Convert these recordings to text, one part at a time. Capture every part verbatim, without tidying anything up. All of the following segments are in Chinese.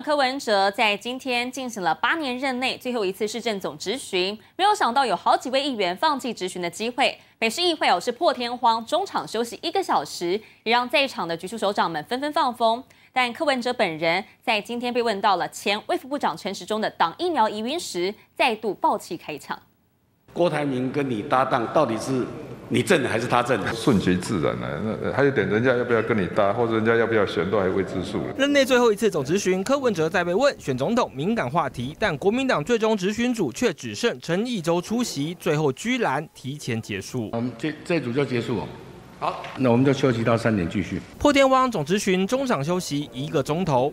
柯文哲在今天进行了八年任内最后一次市政总质询，没有想到有好几位议员放弃质询的机会。北市议会哦是破天荒中场休息一个小时，也让在场的局处首长们纷纷放风。但柯文哲本人在今天被问到了前卫福部长陈时中的党疫苗疑云时，再度爆气开枪。 郭台铭跟你搭档，到底是你正的还是他正的？ 顺其自然啊，那还有点人家要不要跟你搭，或者人家要不要选，都还未知数。 任内最后一次总质询，柯文哲再被问选总统敏感话题，但国民党最终质询组却只剩陈义洲出席，最后居然提前结束。 我们这这组就结束哦。好，那我们就休息到三点继续。 破天荒总质询中场休息一个钟头。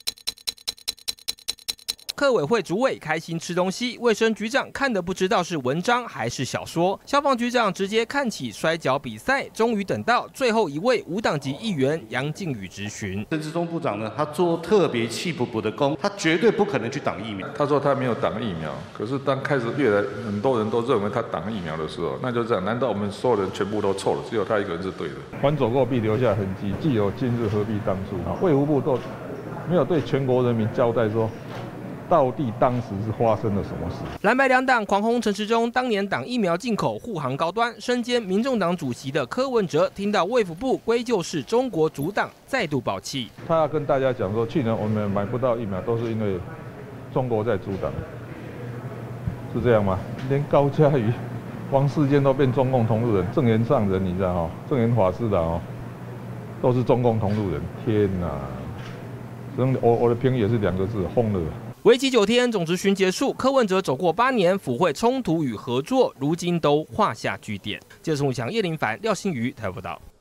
客委会主委开心吃东西，卫生局长看的不知道是文章还是小说，消防局长直接看起摔跤比赛，终于等到最后一位无党籍议员杨靖宇质询。 陈时中部长呢，他做特别气补补的工，他绝对不可能去挡疫苗。 他说他没有挡疫苗，可是当开始越来很多人都认为他挡疫苗的时候，那就这样，难道我们所有人全部都错了，只有他一个人是对的？ 凡走过必留下痕迹，既有今日何必当初？卫福部都没有对全国人民交代说，到底当时是发生了什么事？ 蓝白两党狂轰陈时中当年挡疫苗进口护航高端，身兼民众党主席的柯文哲听到卫福部归咎是中国阻挡，再度爆气。 他要跟大家讲说，去年我们买不到疫苗，都是因为中国在阻挡，是这样吗？连高嘉瑜、王世坚都变中共同路人，正言上人你知道哦，正言法师的哦，都是中共同路人。天哪！我我的评语也是两个字：疯了。 为期九天，总质询结束。柯文哲走过八年府会冲突与合作，如今都画下句点。记者宋武强、叶林凡、廖新瑜台报道。